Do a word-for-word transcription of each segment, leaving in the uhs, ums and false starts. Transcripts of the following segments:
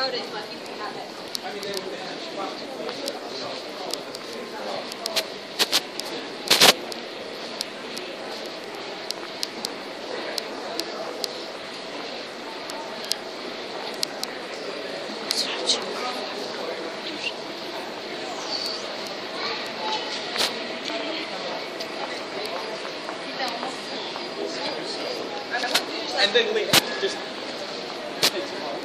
wrote it, but you can have it. I mean, they would have and then leave. Just take some more.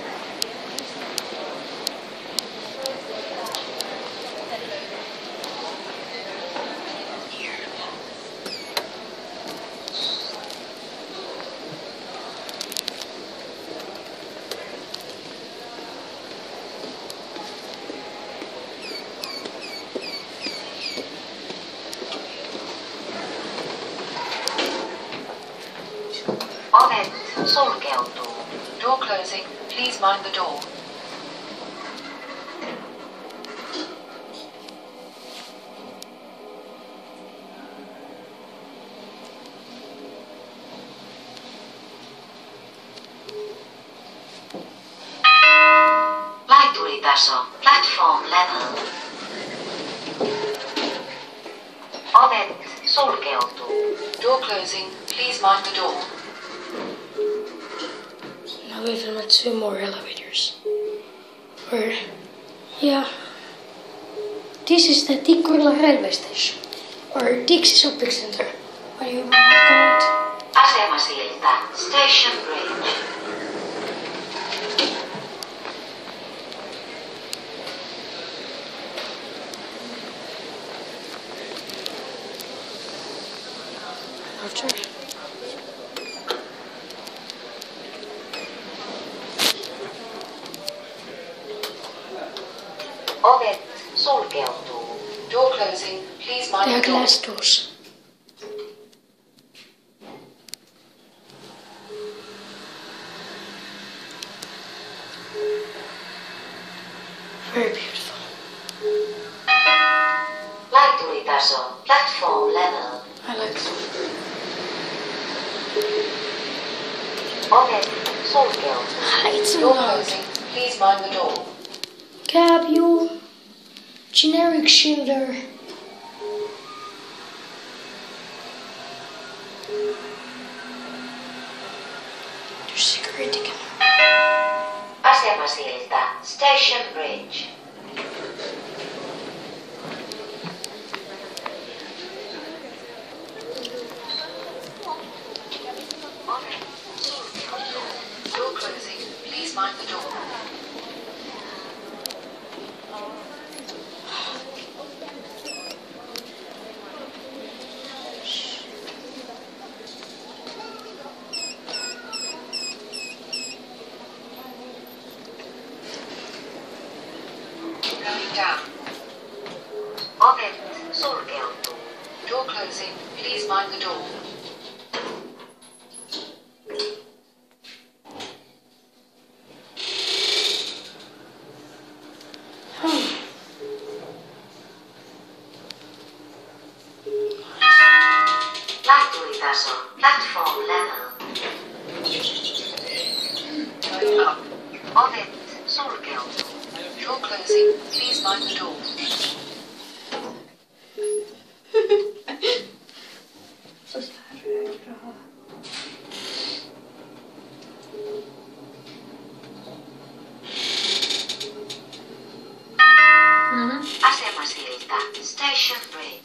Ovet sulkeutuu. Door closing. Please mind the door. Laituri-taso. Platform level. Ovet sulkeutuu. Door closing. Please mind the door. Now we've got two more elevators. Or, yeah. This is the Tikkurila railway station. Or Dixie Shopping Center. What do you want to call it? Asemasilta. Station bridge. After. Ovet sulkeutuu. Door closing. Please mind They are the door. glass doors. Very beautiful. Laituri-taso. Platform level. I like this one. Ovet sulkeutuu. It's so Door loud. closing. Please mind the door. Cab, you generic shielder. There's security camera. Asemasilta. Station bridge. Ovet sulkeutuu. Door closing. Please mind the door. Going down. Ovet sulkeutuu. Door closing. Please mind the door. Oh. Laituri-taso. Platform level. Going up. Ovet sulkeutuu. Door closing. Please mind the door. Asemasilta. Station bridge.